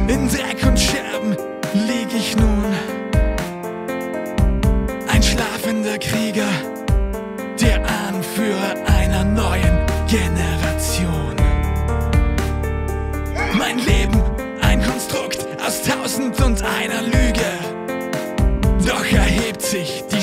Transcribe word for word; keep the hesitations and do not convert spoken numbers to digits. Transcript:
In Dreck und Scherben lieg ich nun, ein schlafender Krieger, der Anführer einer neuen Generation. Mein Leben, ein Konstrukt aus tausend und einer Lüge, doch erhebt sich die